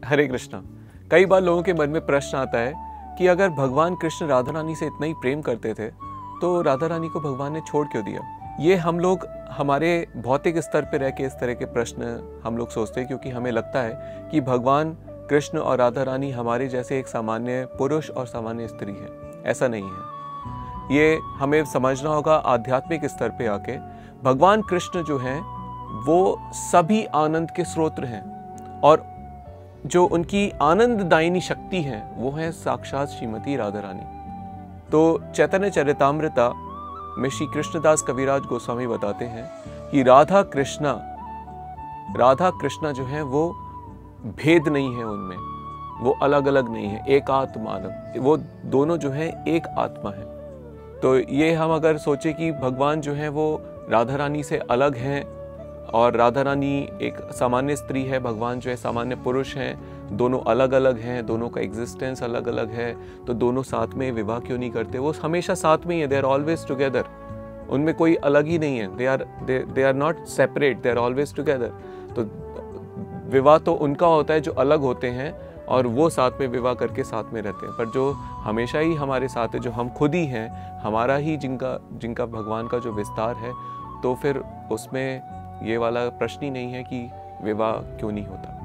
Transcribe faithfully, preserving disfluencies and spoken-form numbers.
हरे कृष्णा। कई बार लोगों के मन में प्रश्न आता है कि अगर भगवान कृष्ण राधा रानी से इतना ही प्रेम करते थे तो राधा रानी को भगवान ने छोड़ क्यों दिया। ये हम लोग हमारे भौतिक स्तर पर रह के इस तरह के प्रश्न हम लोग सोचते हैं, क्योंकि हमें लगता है कि भगवान कृष्ण और राधा रानी हमारे जैसे एक सामान्य पुरुष और सामान्य स्त्री है। ऐसा नहीं है। ये हमें समझना होगा आध्यात्मिक स्तर पे आके। भगवान कृष्ण जो हैं वो सभी आनंद के स्रोत हैं, और जो उनकी आनंददायिनी शक्ति है वो है साक्षात श्रीमती राधा रानी। तो चैतन्य चरितामृता में श्री कृष्णदास कविराज गोस्वामी बताते हैं कि राधा कृष्णा राधा कृष्णा जो है वो भेद नहीं है उनमें, वो अलग अलग नहीं है, एक आत्मानम, वो दोनों जो है एक आत्मा है। तो ये हम अगर सोचे कि भगवान जो है वो राधा रानी से अलग हैं और राधा रानी एक सामान्य स्त्री है, भगवान जो है सामान्य पुरुष हैं, दोनों अलग अलग हैं, दोनों का एग्जिस्टेंस अलग अलग है, तो दोनों साथ में विवाह क्यों नहीं करते। वो हमेशा साथ में ही है, दे आर ऑलवेज टुगेदर। उनमें कोई अलग ही नहीं है, they are they are not separate, they are always together. तो विवाह तो उनका होता है जो अलग होते हैं और वो साथ में विवाह करके साथ में रहते हैं, पर जो हमेशा ही हमारे साथ है, जो हम खुद ही हैं, हमारा ही जिनका जिनका भगवान का जो विस्तार है, तो फिर उसमें ये वाला प्रश्न ही नहीं है कि विवाह क्यों नहीं होता।